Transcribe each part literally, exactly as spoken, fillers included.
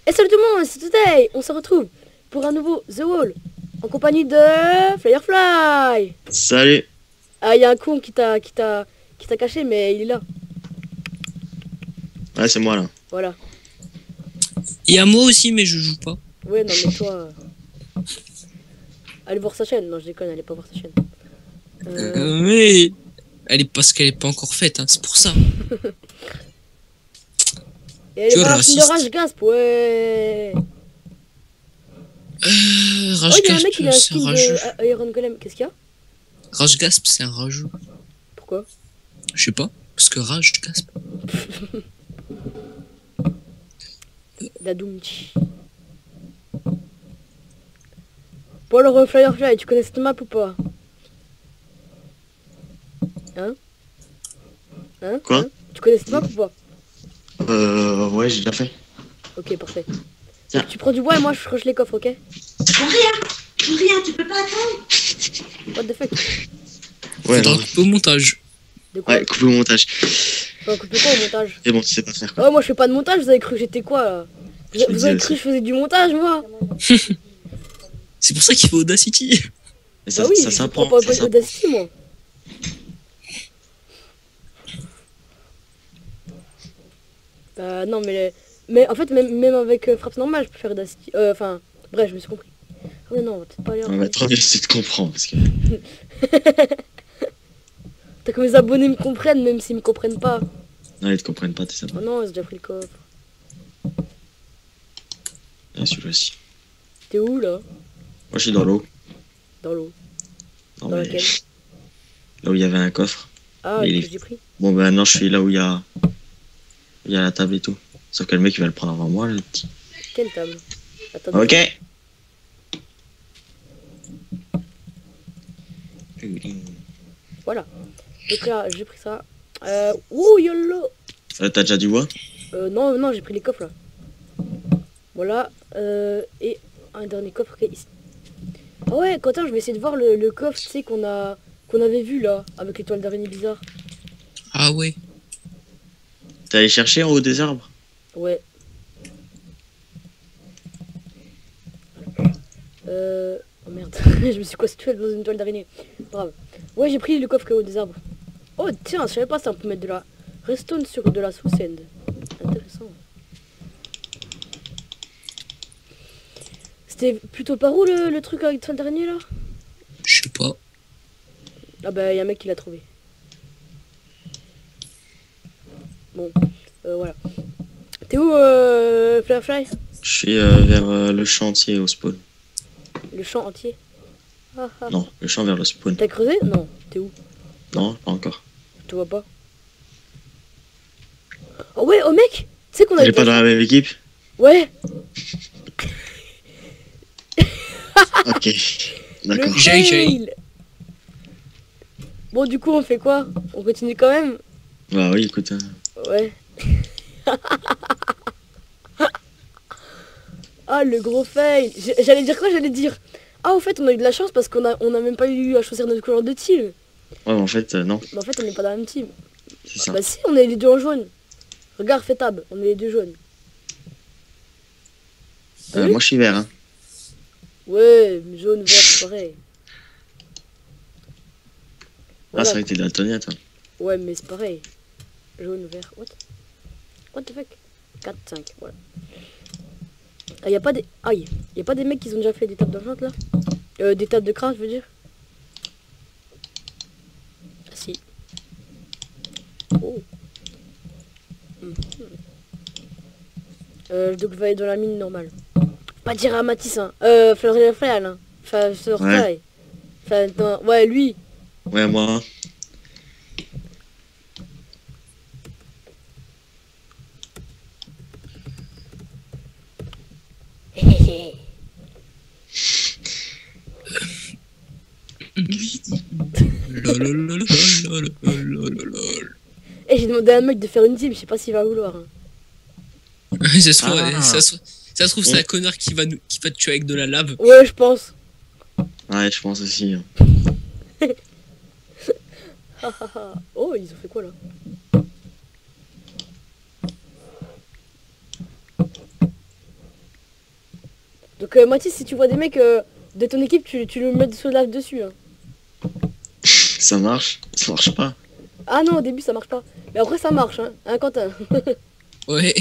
Et salut tout le monde, c'est Today. On se retrouve pour un nouveau The Wall en compagnie de Firefly. Salut. Ah, il y a un con qui t'a qui t'a qui t'a caché, mais il est là. Ouais, c'est moi là. Voilà. Il y a moi aussi, mais je joue pas. Ouais, non mais toi, euh, allez voir sa chaîne. Non, je déconne, allez pas voir sa chaîne. Euh... Euh, mais elle est parce qu'elle est pas encore faite, hein, c'est pour ça. Et allez Tu voir vois, la chaîne de raciste. Rage Gasp, ouais. Euh, Oh, Rage il y a un Gasp, mec, il a un c'est un skin rageux. de Iron Golem. Qu'est-ce qu'il y a? Rage Gasp, c'est un rageux. Pourquoi? Je sais pas, parce que Rage Gasp. La Doomchi. Bon alors, euh, Firefly, tu connais cette map ou pas? Hein? Hein? Quoi? Hein? Tu connais cette map ou pas? Euh, ouais, j'ai déjà fait. Ok, parfait. Tiens. Donc, tu prends du bois et moi je range les coffres, ok? Pour rien, pour rien, tu peux pas attendre. What the fuck? Ouais, Faudra non. couper au montage. De quoi? Ouais, coupe le montage. Faut couper quoi au montage? Et bon, tu sais pas faire quoi. Oh, moi je fais pas de montage, vous avez cru que j'étais quoi là? Vous, Je vous me avez disais cru que je faisais du montage, moi? C'est pour ça qu'il faut Audacity. Mais ça, Bah oui, ça je s'apprend. prends pas Ça s'apprend. Audacity, moi. Bah non, mais... les- Mais en fait, même, même avec euh, frappe normale, je peux faire Audacity. Euh, Enfin, bref, je me suis compris. Oh mais non, on va peut-être pas aller... Ouais, bah, tant mieux si tu comprends. Parce que... T'as que mes abonnés me comprennent, même s'ils me comprennent pas. Non, ils te comprennent pas, t'es ça. Oh non, j'ai déjà pris le coffre. Ah, celui-là aussi. T'es où, là? Moi, je suis dans l'eau. Dans l'eau. Non, Dans mais... laquelle? Là où il y avait un coffre. Ah, Mais et il que est- j'ai pris. Bon, bah maintenant, je suis là où il y a... Il y a la table et tout. Sauf que le mec, il va le prendre avant moi, le petit. Quelle table? Attends. Ok. Voilà. Donc là, j'ai pris ça. Euh... Ouh, yolo. Euh, T'as déjà du bois? Euh, non, non, j'ai pris les coffres, là. Voilà. Euh... Et un dernier coffre qui est ici. Ah ouais, Quentin, je vais essayer de voir le, le coffre, tu sais, qu'on a... qu'on avait vu, là, avec l'étoile d'araignée bizarre. Ah ouais. T'es allé chercher en haut des arbres? Ouais. Euh... Oh merde, je me suis constitué dans une toile d'araignée. Bravo. Ouais, j'ai pris le coffre qui est au des arbres. Oh tiens, je savais pas ça, on peut mettre de la redstone sur de la sous sand. Intéressant. C'était plutôt par où le, le truc avec toile d'araignée là? Je sais pas. Ah bah y a un mec qui l'a trouvé. Bon, euh, voilà. T'es où euh, Firefly? Je suis euh, vers euh, le chantier au spawn. Le champ entier? Ah, ah. Non, le champ vers le spawn. T'as creusé? Non, t'es où? Non, pas encore. Je te vois pas. Oh ouais, oh mec! Tu sais qu'on a T'es pas dans la même équipe? Ouais! Ok. D'accord. Le J'ai- j'ai- fail. Bon, du coup, on fait quoi? On continue quand même? Bah oui, écoute. hein. Ouais. Ah, le gros fail. J- J'allais dire quoi? J'allais dire... Ah, au fait, on a eu de la chance parce qu'on a, on a même pas eu à choisir notre couleur de team. Ouais, mais en fait, euh, non. Mais en fait, on n'est pas dans la même team. C'est Ah, ça. bah si, on est les deux en jaune. Regarde, fais tab, on est les deux jaunes. Euh, oui. moi, je suis vert. Hein. Ouais, jaune, vert, c'est pareil. Ah, Voilà. c'est vrai que t'es daltonien, toi. Ouais, mais c'est pareil. Jaune, vert, what? What the fuck? quatre, cinq, voilà. Ah, y a pas des... Aïe. Y a pas des mecs qui ont déjà fait des tables d'argent, là? Euh, des tables de craft, je veux dire. Ah, si. Oh. Mhm. Euh, donc je vais aller dans la mine normale. Pas dire à Matisse, hein. Euh, Florian Frère, hein. Enfin, je Ouais. Enfin, non, ouais, lui. Ouais, moi. Lololololololololol. Et j'ai demandé à un mec de faire une team, je sais pas s'il va vouloir. Hein. ça, se trouve, Ah. ça, se, ça se trouve, c'est Ouais. un connard qui va, nous, qui va te tuer avec de la lave. Ouais, je pense. Ouais, je pense aussi. hein. Ah, ah, ah. Oh, ils ont fait quoi là? Donc euh, Mathis, si tu vois des mecs euh, de ton équipe, tu, tu le mets de saut de lave dessus. Hein. Ça marche, ça marche pas. Ah non, au début ça marche pas. Mais après ça marche, hein, hein Quentin. Ouais.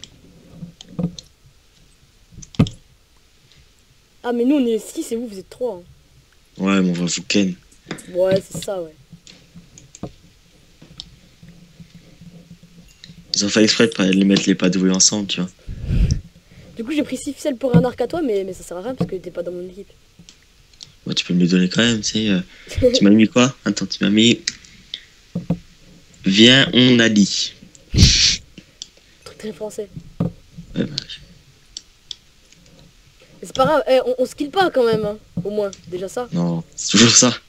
Ah mais nous on est six et vous vous êtes trois. Hein. Ouais, mais on va vous ken. Ouais, c'est ça, ouais. Ils ont fait exprès de pas les mettre les pas doués ensemble, tu vois. Du coup j'ai pris six ficelles pour un arc à toi, mais, mais ça sert à rien parce que t'es pas dans mon équipe. Ouais, tu peux me les donner quand même, tu sais. euh. Tu m'as mis quoi? Attends, tu m'as mis... Viens, on a dit. Truc très français. Ouais, bah, Mais c'est pas grave, eh, on, on skill pas quand même, hein. Au moins, déjà ça. non, c'est toujours ça.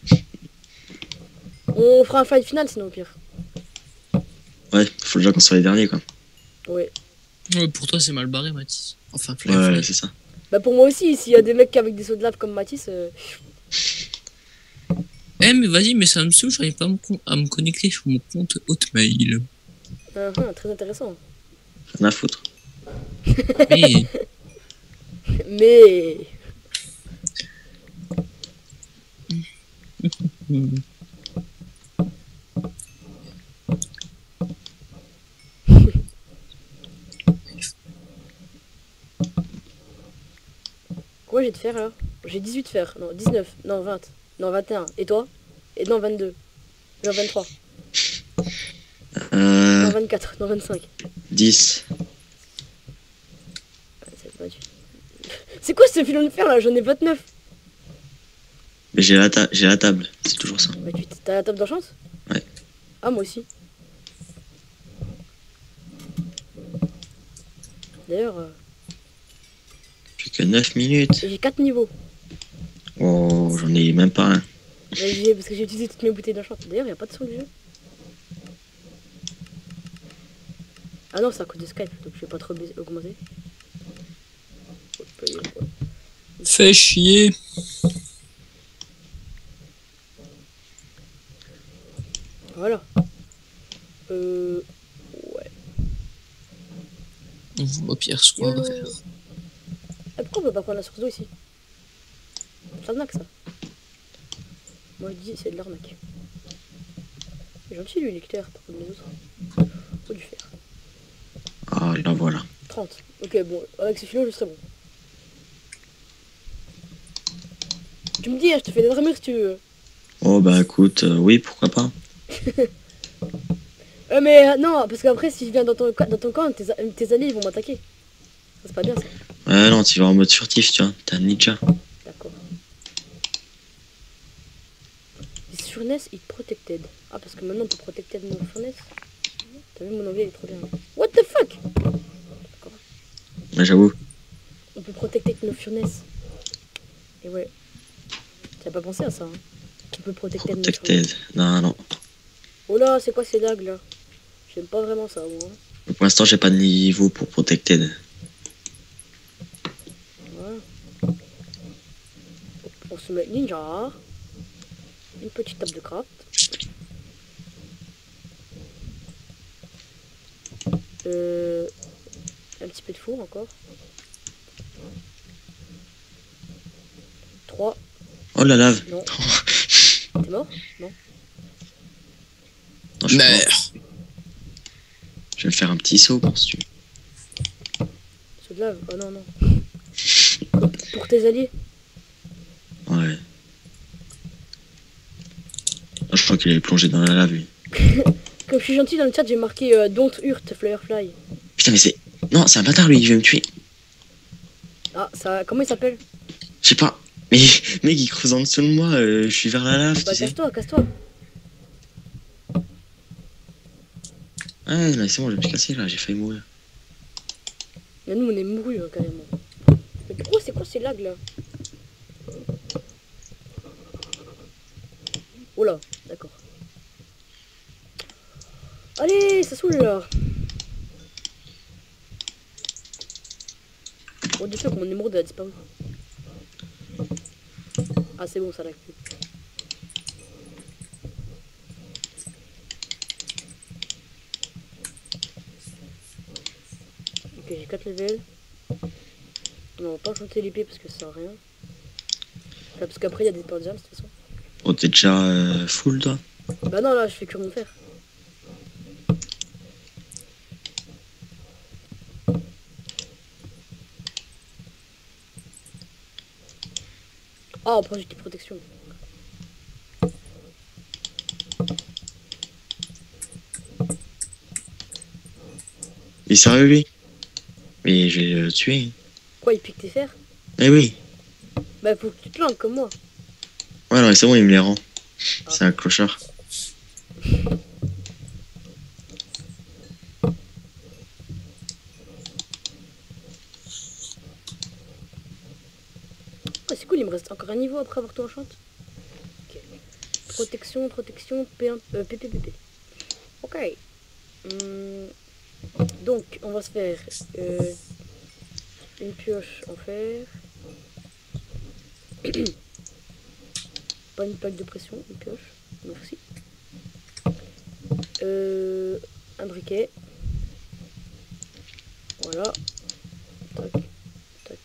On fera un fight final sinon au pire. Ouais, faut déjà qu'on soit les derniers, quoi. Ouais. Ouais, pour toi, c'est mal barré, Mathis. Enfin, Ouais, Flame ouais, Fly. c'est ça. Bah pour moi aussi, s'il y a des mecs avec des sauts de lave comme Mathis, euh... Eh, mais vas-y, mais ça me saoule, j'arrive pas à me, con- à me connecter sur mon compte Hotmail. ah, ah, très intéressant. Rien à foutre. Mais, Mais... Quoi j'ai de fer là? J'ai dix-huit fer, non dix-neuf, non vingt, non vingt et un. Et toi? Et non vingt-deux, non vingt-trois, non Euh... vingt-quatre, non vingt-cinq. dix. C'est quoi ce filon de fer là? J'en ai vingt-neuf. Mais j'ai la, ta- j'ai la table, c'est toujours ça. Bah tu t'as la table d'enchant? Ouais. Ah moi aussi. D'ailleurs, euh, J'ai que neuf minutes. j'ai quatre niveaux. Oh, j'en ai même pas un. Mais j'ai- Parce que j'ai utilisé toutes mes bouteilles d'enchant. D'ailleurs, il a pas de son du jeu. Ah non, c'est à cause de Skype, donc je vais pas trop baiser- augmenter. fais chier. Voilà. Euh... Ouais. On voit Pierre ce qu'on va YOLO. faire. Ah, pourquoi on peut pas prendre la source d'eau ici? C'est l'arnaque ça. Moi je dis c'est de l'arnaque. C'est gentil lui l'électeur par contre les autres. Faut du fer. Ah, là voilà. trente. Ok bon, avec ce filon je serai bon. Tu me dis, hein, je te fais des armures si tu veux. Oh, bah écoute, euh, oui, pourquoi pas. Euh, mais euh, non, parce qu'après si je viens dans ton, ca- dans ton camp, tes, a- tes alliés ils vont m'attaquer. Ça c'est pas bien ça. Ouais, non, tu vas en mode furtif, tu vois. T'es un ninja. D'accord. This furnace is protected. Ah parce que maintenant on peut protected mon furnace. T'as vu mon anglais il est trop bien. What the fuck? Ouais, j'avoue. On peut protecter nos furnaces. Et ouais. T'as pas pensé à ça, hein? On peut protecter nos Protected. Non, non. Oh là, c'est quoi ces lags là? J'aime pas vraiment ça, moi. Hein. Pour l'instant, j'ai pas de niveau pour protected. Voilà. On se met ninja. Une petite table de craft. Euh, un petit peu de four encore. trois. Oh, la lave. Non. T'es mort? Non. Non, je, suis mort. Meurs. Je vais me faire un petit saut, penses-tu? Saut de lave? Oh non, non. Pour tes alliés? Ouais. Ah, je crois qu'il est plongé dans la lave, lui. Comme je suis gentil dans le chat, j'ai marqué euh, Don't hurt Firefly. Putain, mais c'est... Non, c'est un bâtard, lui, il veut me tuer. Ah, ça. Comment il s'appelle? Je sais pas. Mais, mec, il creuse en dessous de moi, euh, je suis vers la lave, Bah, tu sais. casse-toi, casse-toi. Ouais, là, c'est bon, je vais me casser, là, j'ai failli mourir. Mais nous, on est mourus, hein, carrément. Mais pourquoi c'est quoi ces lags là? Oh là, d'accord. Allez, ça saoule là. Oh, du fait que mon émeraude a disparu. Ah, c'est bon, ça lag plus. Ok, j'ai quatre levels. Non, on va pas enchanter l'épée parce que ça sert à rien. Enfin, parce qu'après, il y a des portes jams de toute façon. Oh, t'es déjà euh, full, toi? Bah non, là, je fais que mon fer. Ah, on prend juste des protections. Il est sérieux, lui? Mais je vais le tuer. Quoi, il pique tes fers? Eh oui. Bah, faut que tu te lances comme moi. Ouais, non, mais c'est bon, il me les rend. Ah. C'est un clochard. Ah, c'est cool, il me reste encore un niveau après avoir tout enchanté. Ok. Protection, protection, P un, euh, P P P P. Ok. Hum, donc, on va se faire euh, une pioche en fer. Pas une plaque de pression, une pioche. Merci. Euh, un briquet. Voilà. Tac. Tac.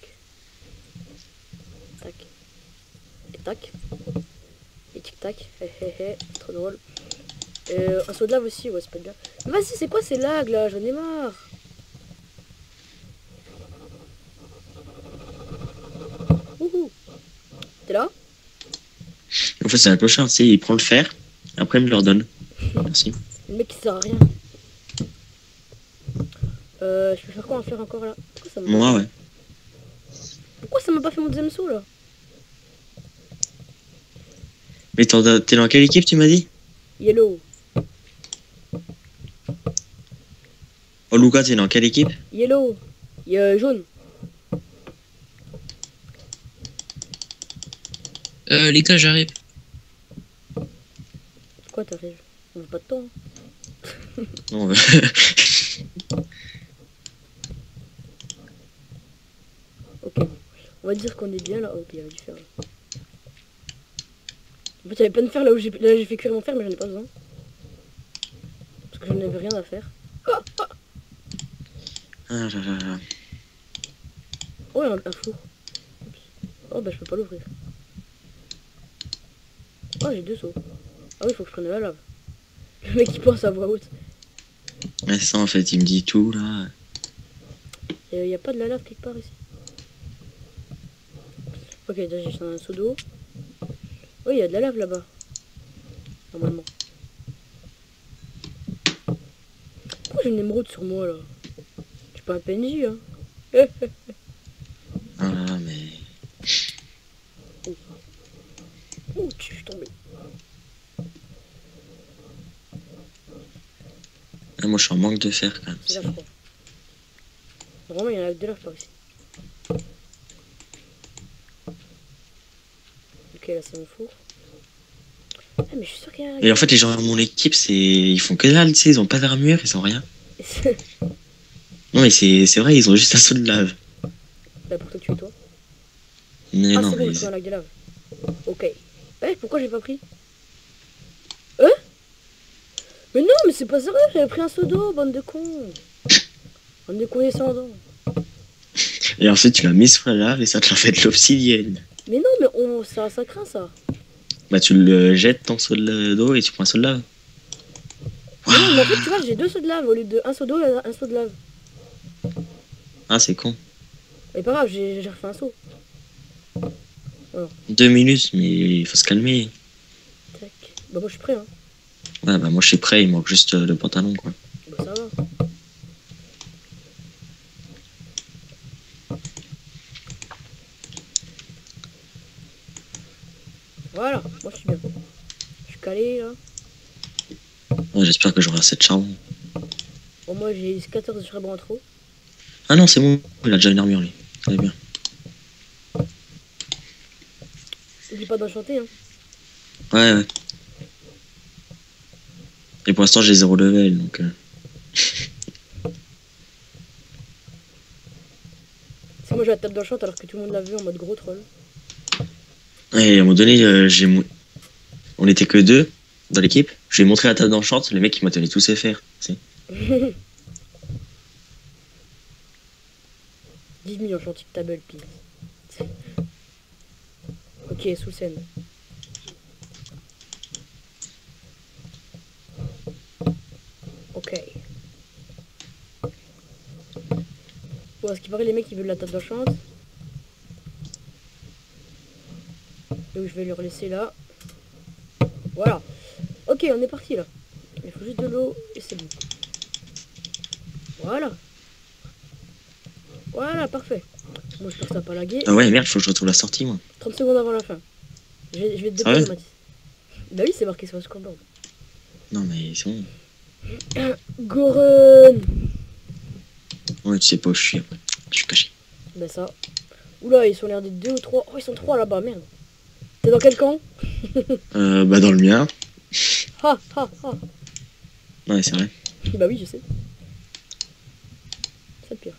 Tac. Et tac. Et tic tac. Hé hé hé. Trop drôle. Euh, un saut de lave aussi, ouais, c'est pas bien. Mais vas-y, c'est quoi ces lags là? J'en ai marre. Wouhou. T'es là? En fait, c'est un clochard, tu sais, il prend le fer, après il me le redonne. Merci. Le mec il sert à rien. Euh, je peux faire quoi en faire encore là? Pourquoi ça m'a Moi, ouais. Pourquoi ça m'a pas fait mon deuxième saut là? Mais t'en- t'es dans quelle équipe, tu m'as dit? Yellow. Oh, Lucas, t'es dans quelle équipe? Yellow. Il y a jaune. Euh, les gars, j'arrive. Quoi t'arrives? On veut pas de temps. Hein. Non, euh, Ok. On va dire qu'on est bien là. Ok, il y avait du fer là. En fait, il y avait plein de fer là où j'ai là, j'ai fait cuire mon fer, mais j'en ai pas besoin. Parce que j'en avais rien à faire. Ah là là là. Oh, il y a un, un four. Oups. Oh, bah je peux pas l'ouvrir. Oh, j'ai deux seaux. Ah oui, il faut que je prenne de la lave. Le mec il pense à voix haute. Mais ça, en fait, il me dit tout, là. Il n'y a pas de la lave quelque part ici. Ok, là j'ai juste un seau d'eau. Oui, il y a de la lave là-bas. Normalement. Pourquoi j'ai une émeraude sur moi là? Je suis pas un P N J, hein. Ah là là, mais... Ouh, je suis tombé. Ah, moi, je suis en manque de fer, quand même. C'est là, je crois. Normalement, il y en a de lave par ici. Ok, là c'est mon four. Ah, mais je suis sûr qu'il y a un... Et en fait, les gens de mon équipe, c'est... Ils font que dalle, tu sais, ils ont pas d'armure, ils ont rien. Non, mais c'est c'est vrai, ils ont juste un seau de lave. Là pour te tuer toi. Mais Ah, non, c'est bon, mais... j'ai pris un lac de lave. Ok. Eh, pourquoi j'ai pas pris? Hein? Mais non, mais c'est pas sérieux, j'avais pris un seau d'eau, bande de cons. Bande de condescendants. Et ensuite, tu l'as mis sur la lave et ça te l'a fait de l'obsidienne. Mais non, mais on, ça, ça craint ça. Bah, tu le jettes ton seau de- d'eau et tu prends un seau de lave. Mais non, mais en fait, tu vois, j'ai deux seaux de lave au lieu de un seau d'eau et un seau de lave. Ah, c'est con. Mais pas grave, j'ai j'ai refait un seau. Deux minutes, mais il faut se calmer. Tac. Bah, moi je suis prêt, hein. Ouais, bah moi je suis prêt, il manque juste euh, le pantalon, quoi. Bah, ça va. Voilà, moi je suis bien. Je suis calé là. Ouais, j'espère que j'aurai assez de charbon. Bon, moi j'ai quatorze charbons en trop. Ah non, c'est bon, il a déjà une armure, lui. Ça va bien. N'oublie pas d'enchanter, hein. Ouais, ouais. Et pour l'instant, j'ai zéro level, donc... Euh... C'est moi j'ai la table d'enchant alors que tout le monde l'a vu en mode gros troll. Ouais, à un moment donné, euh, j'ai... mou- on était que deux dans l'équipe. Je lui ai montré la table d'enchante, le mec, il m'a donné tous ses fers. Tu sais. Give me enchanted table, please. Ok, sous le scène. Ok. Bon, à ce qui paraît, les mecs, ils veulent la table d'enchant. Donc je vais leur laisser là. Voilà. Ok, on est parti là. Il faut juste de l'eau et c'est bon. Voilà. Voilà, parfait. Moi, je pense que ça pas laguer. Ah ouais, merde, faut que je retrouve la sortie, moi. trente secondes avant la fin. Je vais, je vais te Sérieux déposer, Mathis. Bah oui, c'est marqué sur le scoreboard. Non, mais c'est bon. Goren. Ouais, tu sais pas où je suis après. Je suis caché. Bah ça. Oula, ils sont l'air d'être deux ou trois. Oh, ils sont trois là-bas, merde. T'es dans quel camp? Euh, bah dans le mien. Ha, ha, ha. Ouais, c'est vrai. Bah oui, je sais. C'est le pire.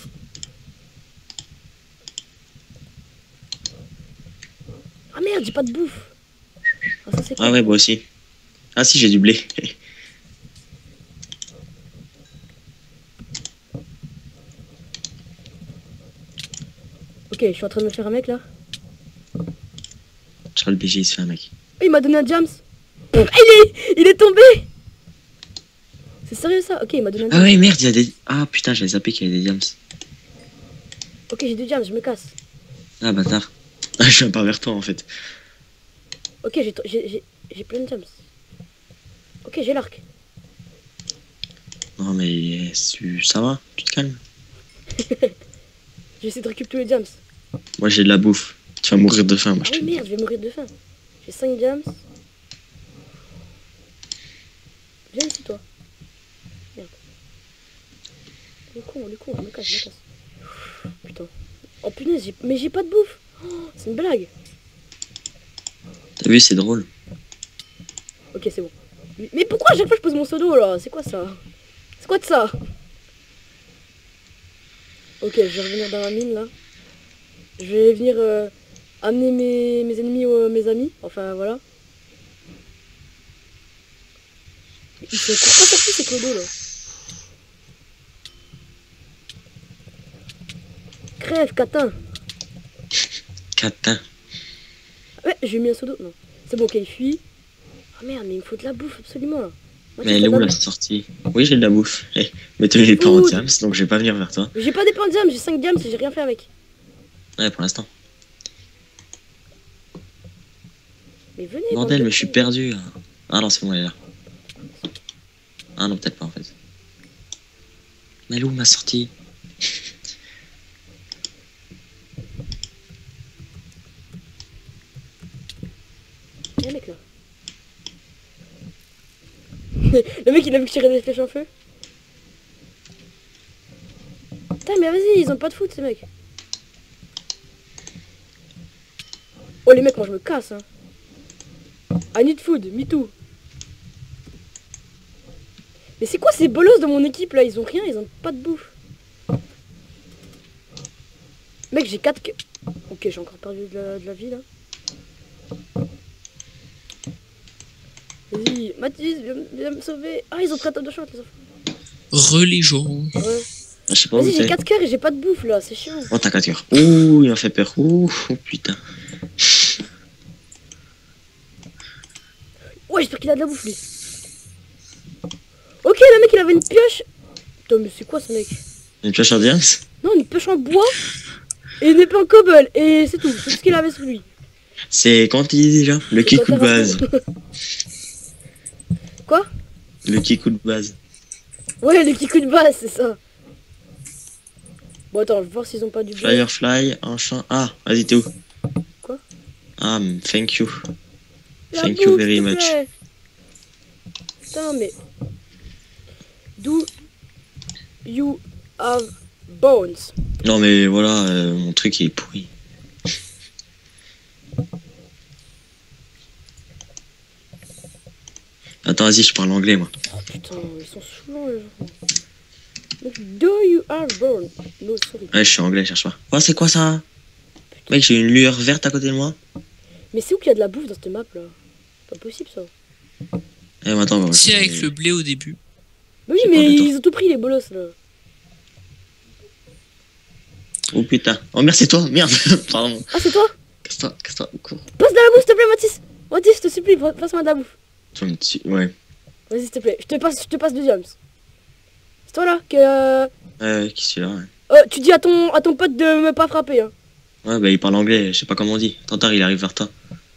Ah merde, j'ai pas de bouffe. Ah, ça, c'est Ah ouais, moi aussi. Ah si, j'ai du blé. Ok, je suis en train de me faire un mec là. Charles B G, il se fait un mec. Oh, il m'a donné un jams. Il est, il est tombé. C'est sérieux ça? Ok, il m'a donné un Ah jams. ouais, merde, il y a des... Ah putain, j'avais zappé qu'il y avait des diams. Ok, j'ai deux jams, je me casse. Ah bâtard. Ah, je viens pas vers toi en fait. Ok, j'ai j'ai- j'ai- j'ai plein de jams. Ok, j'ai l'arc. Non mais tu- ça va, tu te calmes. J'ai essayé de récupérer tous les jams. Moi j'ai de la bouffe. Tu vas mourir de faim, moi Ah je te oui, le dis. merde, je vais mourir de faim. J'ai cinq jams. Viens ici, toi. Merde. Le con, le con, je me casse, je me casse. Putain. Oh punaise, j'ai- mais j'ai pas de bouffe. Oh, c'est une blague. T'as vu, c'est drôle. Ok, c'est bon. Mais pourquoi à chaque fois je pose mon pseudo là? C'est quoi ça? C'est quoi de ça? Ok, je vais revenir dans la mine là. Je vais venir euh, amener mes, mes ennemis aux mes amis. Enfin voilà. Ils sont encore pas sortis ces clodos là. Crève, catin. Catin. Ouais, j'ai mis un pseudo. Non. C'est bon, ok, il fuit. Ah merde, mais il me faut de la bouffe absolument là. Moi, Mais tu elle fais est de où la la bouffe. sortie? Oui, j'ai de la bouffe. Eh, mais tu n'es pas en Food. diams, donc je vais pas venir vers toi. J'ai pas des points de jam, j'ai cinq jams et j'ai rien fait avec. Ouais, pour l'instant. Mais venez. Bordel, bande de mais je suis cons. perdu là. Ah non, c'est bon, elle est là. Ah non, peut-être pas en fait. Mais elle est où ma sortie? Y'a un mec là. Le mec il a vu que je tirais des flèches en feu. Putain mais vas-y, ils ont pas de foot ces mecs. Oh les mecs, moi je me casse hein. I need food, me too. Mais c'est quoi ces bolos de mon équipe là? Ils ont rien, ils ont pas de bouffe. Mec j'ai quatre... Ok, j'ai encore perdu de la, de la vie là. Vas-y, Mathis, viens, viens me sauver. Ah, ils ont pris un top de shot, les enfants. Religion. Ouais. Ah, je sais pas où Vas-y, j'ai t'es. quatre cœurs et j'ai pas de bouffe là, c'est chiant. Oh, t'as quatre cœurs. Ouh, il m'a fait peur. Ouh, oh, putain. Ouais, j'espère qu'il a de la bouffe lui. Ok, le mec il avait une pioche. Putain, mais c'est quoi ce mec? Une pioche en diams? Non, une pioche en bois et une épée en cobble. Et c'est tout, c'est tout ce qu'il avait sur lui. C'est quand il dit déjà? Le kick ou de base. Quoi? Le kick ou de base. Ouais, le kick de base, c'est ça. Bon, attends, je vais voir s'ils ont pas du blé. Firefly, enchant. Ah, vas-y, t'es où? Quoi? Ah, thank you. La Thank you bouffe, very s'il te much. plaît. Putain, mais... Do you have bones? Non, mais voilà, euh, mon truc il est pourri. Attends, vas-y, je parle anglais, moi. Oh putain, ils sont saoulants les gens. Do you have bones? No, sorry. Ouais, je suis anglais, cherche pas. Oh, c'est quoi ça? Mec, j'ai une lueur verte à côté de moi. Mais c'est où qu'il y a de la bouffe dans cette map là? Pas possible ça. Eh, mais attends, Si je- avec le blé au début. Bah oui, J'ai mais pas de temps. ils ont tout pris les bolos là. Oh putain. Oh merde, c'est toi. Merde. Pardon. Ah, c'est toi? Casse-toi, casse-toi. Cours. Passe de la bouffe, s'il te plaît, Mathis. Mathis, je te supplie, passe-moi de la bouffe. Tu me tues. Ouais. Vas-y, s'il te plaît. Je te passe, je te passe deux diams. C'est toi là que. Euh, Ouais, qui suis là, ouais. euh, tu dis à ton, à ton pote de me pas frapper. Hein. Ouais, bah il parle anglais, je sais pas comment on dit. Tantard, il arrive vers toi.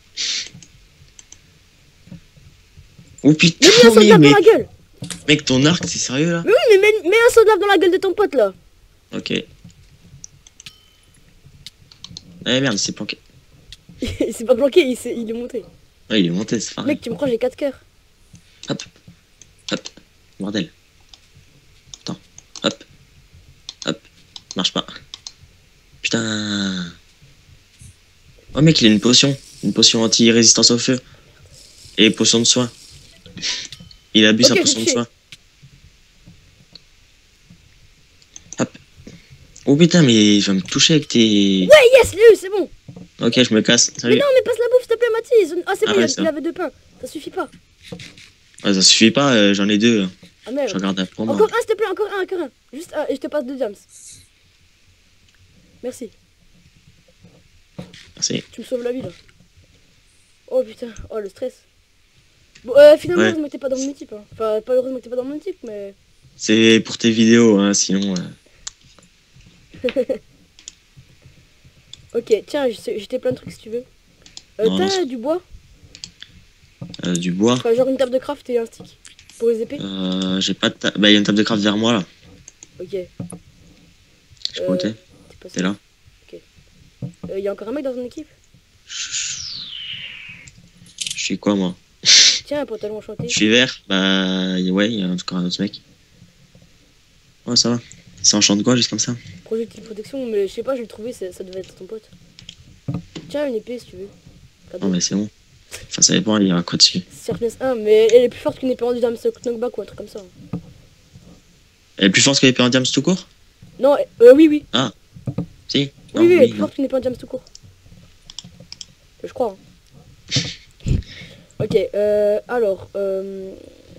Oh putain, Mets un saut de mais, lave mais- dans la gueule. mec, ton arc, c'est sérieux là? Mais oui, mais mets, mets un saut de lave dans la gueule de ton pote là. Ok. Eh merde, il s'est planqué. Il s'est pas planqué, il, s'est- il est monté. Ouais, il est monté, c'est pareil. Mec, tu me crois, j'ai quatre cœurs. Hop. Hop. Bordel. Attends. Hop. Hop. Marche pas. Putain. Oh mec, il a une potion. Une potion anti-résistance au feu. Et potion de soin. Il a bu Ok, sa j'ai potion de touché. soin. Hop. Oh putain, mais il va me toucher avec tes... Ouais, yes, lui, c'est bon. Ok, je me casse. Mais Salut. non, mais passe la bouffe, s'il te plaît, Mathis. Ah, c'est Ah bon, ouais, il, ça il va. avait deux pains. Ça suffit pas. Ouais, ça suffit pas, euh, j'en ai deux. Ah merde. Je regarde un pour moi. Encore un, s'il te plaît, encore un, encore un. Juste un, et je te passe deux diams. Merci. Merci. Tu me sauves la vie là. Oh putain, oh le stress. Bon, euh, finalement, Ouais. heureusement que t'es pas dans mon équipe. Hein. Enfin, pas heureusement que t'es pas dans mon équipe, mais. C'est pour tes vidéos, hein, sinon... euh, Ok, tiens, j'ai j'ai plein de trucs si tu veux. Euh, Non, non, T'as c'est- du bois? euh, du bois. Enfin, genre une table de craft et un stick. Pour les épées? Euh, j'ai pas de ta... Bah, il y a une table de craft vers moi, là. Ok. Je sais pas où Euh, t'es. T'es pas T'es là. Il y a encore un mec dans ton équipe? Je suis quoi, moi? Tiens, un pantalon enchanté. Je suis vert. Bah, ouais, il y a encore un autre mec. Ouais, ça va. C'est enchant de quoi, juste comme ça? Projectile protection, mais je sais pas, je l'ai trouvé, ça ça devait être ton pote. Tiens, une épée si tu veux. Cadeau. Non, mais c'est bon. Enfin, ça dépend, il y a quoi dessus. Sharpness un, mais elle est plus forte qu'une épée en diams knockback ou un truc comme ça. Elle est plus forte que l'épée en diams tout court? Non, euh, oui, oui. Si? Oui, Non, oui, elle est plus non. forte qu'une épée en diams tout court. Je crois. Hein. Ok, euh, alors, euh...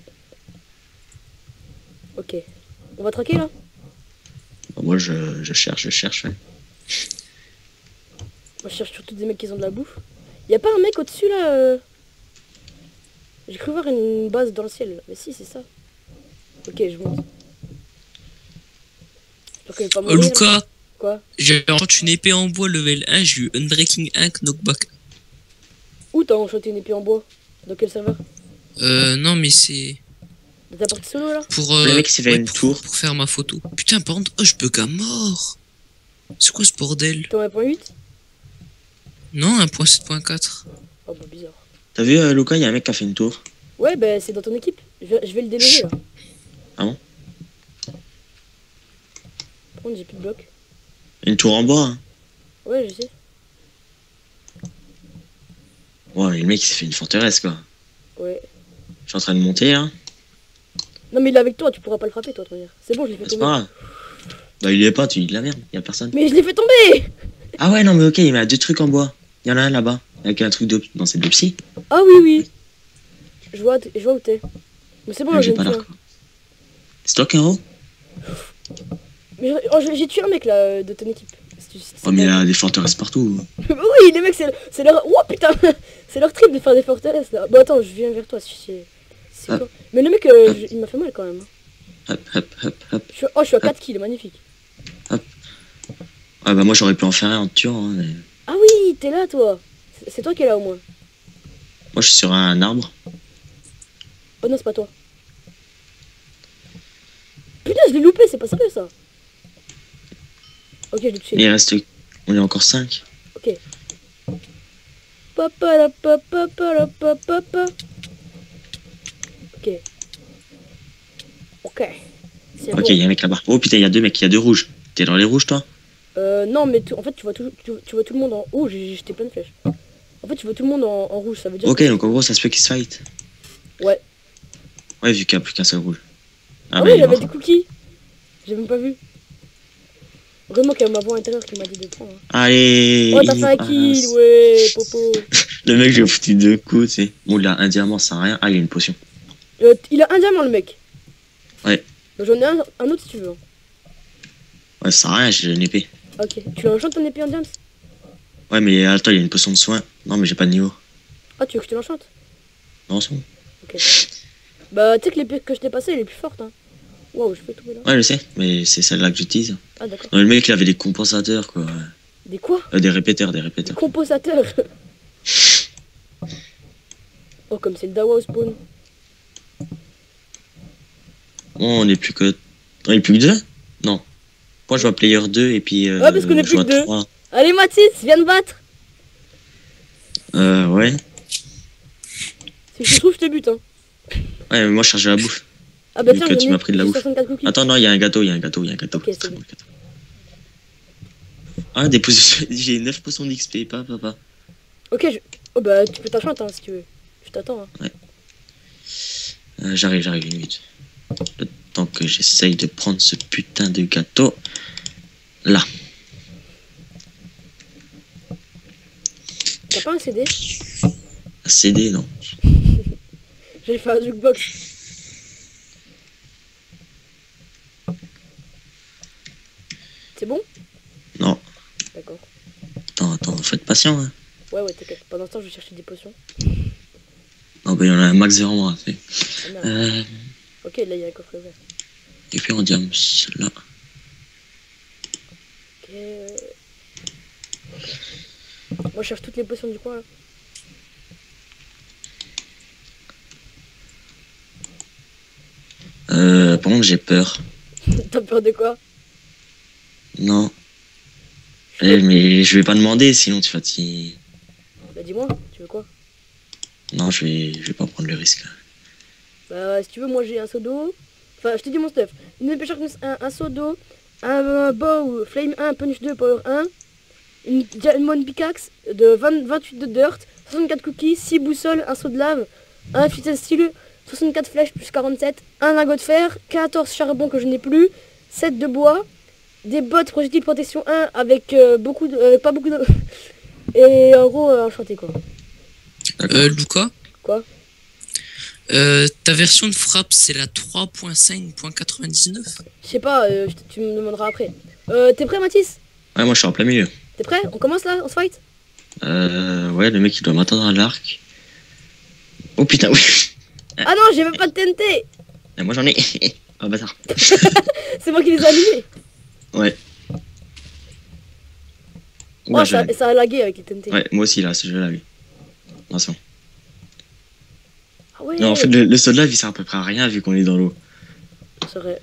Ok. On va traquer là? Bah, moi, je, je cherche, je cherche. Ouais. Moi je cherche surtout des mecs qui ont de la bouffe. Y a pas un mec au-dessus là euh... J'ai cru voir une base dans le ciel. Là. Mais si, c'est ça. Ok, je monte. J'espère qu'elle va pas Oh mourir. Lucas, Quoi? j'ai enchanté une épée en bois level un, j'ai eu Unbreaking un knockback. Où t'as enchanté une épée en bois? Dans quel serveur? Euh, non mais c'est Dans ta partie solo là? pour, euh, Le mec s'est fait une pour, tour. pour faire ma photo. Putain, par contre, oh, je bug à mort. C'est quoi ce bordel? T'es en un point huit? Non, un point sept point quatre. Oh bah bizarre. T'as vu, euh, Lucas, il y a un mec qui a fait une tour. Ouais, bah c'est dans ton équipe. Je vais, je vais le déloger là. Ah bon? Par contre, j'ai plus de blocs. Une tour en bois, hein. Ouais, je sais. Ouais, le mec, il s'est fait une forteresse, quoi. Ouais. Je suis en train de monter, là. Non, mais il est avec toi, tu pourras pas le frapper toi, de toute manière. C'est bon, je l'ai fait C'est tomber. pas grave. Bah, il y est pas, tu dis de la merde, y a personne. Mais je l'ai fait tomber! Ah ouais, non, mais ok, il met deux trucs en bois. Il y en a un là-bas, avec un truc de... Non, c'est de psy. Ah oui, oui. Je vois, je vois où t'es. Mais c'est bon, là, Mais j'ai j'ai pas tué l'air, un. quoi. C'est toi, Kero? Mais oh, j'ai j'ai tué un mec là euh, de ton équipe. Si tu- si tu Oh, mais il y sais a des forteresses partout. pas. Oui, les mecs, c'est c'est leur. Oh putain! C'est leur trip de faire des forteresses là. Bon, attends, je viens vers toi. si C'est c'est Hop. quoi? Mais le mec, euh, je- il m'a fait mal quand même. Hop, hop, hop, hop. Je suis... Oh, je suis à quatre kills, magnifique. Ouais, bah, moi, j'aurais pu en faire un en te tuant, hein, mais... Ah oui, t'es là toi. C'est- C'est toi qui es là au moins. Moi, je suis sur un arbre. Oh non, c'est pas toi. Putain, je l'ai loupé, c'est pas sérieux ça. Ok, je l'ai touché. Il reste... On est encore cinq. Ok. Papa la papa la papa papa. Ok. Ok. C'est Ok, bon. il y a un mec là-bas. Oh, putain, il y a deux mecs, il y a deux rouges. T'es dans les rouges, toi? Euh, non, mais tu- en fait, tu vois, tout, tu, tu vois tout le monde en... Oh, j'ai j'ai jeté plein de flèches. En fait, tu vois tout le monde en, en rouge, ça veut dire... Ok, que- donc en gros, ça se peut qu'ils se fight. Ouais. Ouais, vu qu'il n'y a plus qu'un seul rouge. Ah, bah, oui, il est j'avais mort. des cookies. J'ai même pas vu. Vraiment qu'il y a ma voix intérieure qui m'a dit de prendre. hein. Allez. Oh, t'as fait un il- kill, ah, ouais, popo. Le mec, j'ai foutu deux coups, tu sais. Bon, il a un diamant, ça sert à rien. Ah, il a une potion. Euh, il a un diamant, le mec. Ouais. J'en ai un, un autre si tu veux. hein. Ouais, ça sert à rien, j'ai une épée. Ok, tu l'enchantes ton épée en diams? Ouais, mais attends, il y a une potion de soin. Non, mais j'ai pas de niveau. Ah, tu veux que je te l'enchante? Non, c'est bon. Ok. Bah, tu sais que l'épée que je t'ai passée, elle est plus forte, hein. Waouh, je peux tomber là. Ouais, je sais, mais c'est celle-là que j'utilise. Ah, d'accord. Non, le mec, il avait des compensateurs, quoi. Des quoi? Euh, des répéteurs, des Des répéteurs. composateurs. Oh, comme c'est le dawa au spawn. Oh, on est plus que... On est plus que deux? Non. Moi, je vois player deux et puis... Euh, Ouais, parce qu'on est je plus vois que deux. trois. Allez, Mathis, viens te battre. Euh, ouais. Si je te trouve, je te bute, hein. Ouais, mais moi, je cherchais la bouffe. Ah, bah Vu tiens, que j'en tu ai- m'as pris de la j'ai bouffe. soixante-quatre cookies. Attends, non, il y a un gâteau, il y a un gâteau, il y a un gâteau. Ok, C'est c'est très bon. bon, le gâteau. Ah, des potions... J'ai neuf potions d'X P, pas, papa. Ok, je... Oh, bah, tu peux t'enchanter, hein, si tu veux. Je t'attends, hein. Euh, j'arrive, j'arrive, une minute. Le temps que j'essaye de prendre ce putain de gâteau. Là. T'as pas un C D? Un C D, non. J'ai fait un jukebox. C'est bon? Non. D'accord. Attends, attends, faut être patient, hein. Ouais, ouais, t'inquiète. Pendant ce temps, je vais chercher des potions. Non, bah, il y en a un max zéro moi. c'est- Ah, merde. Euh, Ok, là, il y a un coffre ouvert. et puis on diams, là. Ok. Moi, je cherche toutes les potions du coin, là. Euh, par contre, j'ai peur. T'as peur de quoi? Non. Eh, mais je vais pas demander, sinon tu vas t'y... Bah, dis-moi, tu veux quoi? Non, je vais, je vais pas prendre le risque. Bah, si tu veux, moi, j'ai un seau d'eau. Enfin, je te dis mon stuff. Une épée sharpness un, un seau d'eau, un, un bow, flame un, punch deux, power un, une diamond pickaxe de vingt, vingt-huit de dirt, soixante-quatre cookies, six boussoles, un seau de lave, un filet style, soixante-quatre flèches plus quarante-sept, un lingot de fer, quatorze charbons que je n'ai plus, sept de bois, des bottes projectiles protection un avec euh, beaucoup de... euh, pas beaucoup de... Et en gros, euh, enchanté quoi. Euh, Luca, Quoi? euh, ta version de frappe, c'est la trois point cinq point quatre-vingt-dix-neuf? Je sais pas, euh, je te- tu me demanderas après. Euh, t'es prêt Mathis? Ouais, moi je suis en plein milieu. T'es prêt? On commence là? On se fight? Euh, ouais, le mec il doit m'attendre à l'arc. Oh putain, oui. Ah non, j'ai même pas de T N T! Et moi j'en ai. Oh bâtard. C'est moi qui les ai allumés! Ouais. Oh, Ouais, ça, je- ça a lagué avec les T N T. ouais, moi aussi là, ce jeu là, lui. Non, c'est bon. Ah ouais! Non, en fait, le, le saut de lave il sert à peu près à rien vu qu'on est dans l'eau. C'est vrai.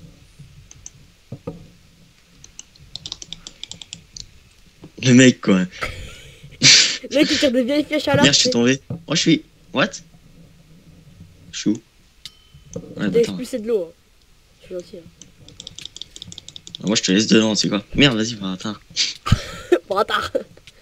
Le mec quoi. Le mec il tire des vieilles flèches à l'arc. Merde, je suis tombé. Oh, je suis. What? Je suis où? Ouais, T'as attends. expulsé de l'eau. hein. Je suis gentil. Hein. Moi je te laisse dedans, c'est quoi? Merde, vas-y, va, attends. Bon, retard.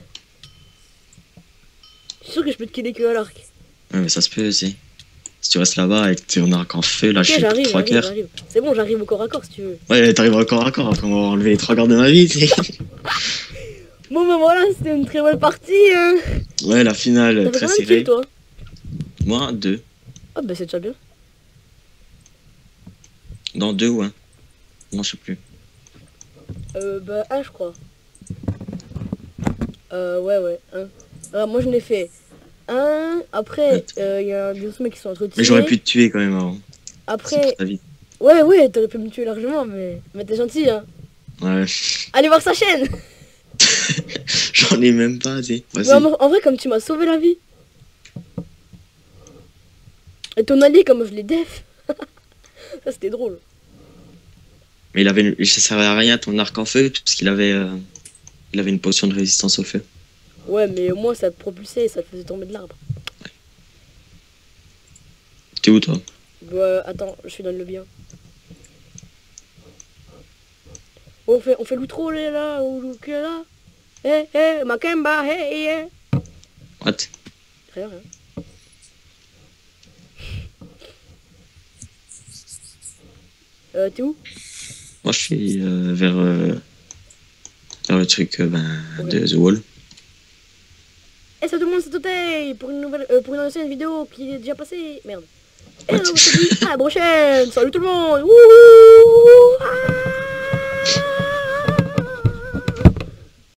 Je suis sûr que je peux te killer que à l'arc. Ouais, mais ça se peut aussi. Si tu restes là-bas avec ton arc en feu, là, Ok, je suis j'arrive, trois j'arrive, cœurs. j'arrive. C'est bon, j'arrive au corps à corps si tu veux. Ouais, t'arrives encore à corps après on va enlever les trois quarts de ma vie, tu sais. Bon, bah voilà, c'était une très bonne partie. Hein. Ouais, la finale, T'as fait très combien de kills serrée. toi? Moi, deux. Ah bah c'est déjà bien. Dans deux ou un? Non, je sais plus. Euh, bah un je crois. Euh, ouais, ouais, un. Ah, moi j'en ai fait un. Après, il euh, y a des autres mecs qui sont entretenus. Mais j'aurais pu te tuer quand même avant. C'est Après, pour ta vie. ouais, ouais, t'aurais pu me tuer largement, mais, mais t'es gentil, hein. Ouais. Allez voir sa chaîne. J'en ai même pas, tu sais. Mais Vas-y. en, en vrai, comme tu m'as sauvé la vie. Et ton allié, comme je l'ai def. Ça, c'était drôle. Mais il avait une... ça servait à rien ton arc en feu parce qu'il avait euh, il avait une potion de résistance au feu. Ouais, mais au moins, ça te propulsait et ça te faisait tomber de l'arbre. T'es où toi? Bah, attends, je suis dans le bien. On fait, on fait l'outro, là, là, ou ou que là. Eh, eh, Makemba, eh, eh. What? Rien, rien. Euh, t'es où? Moi je suis euh, vers, euh, vers le truc euh, ben, Ouais. de The Wall. Eh, salut tout le monde, c'est Totei pour une nouvelle, euh, pour une ancienne vidéo qui est déjà passée. Merde. Et What? on se dit à la prochaine. Salut tout le monde. Wouhou. Ah.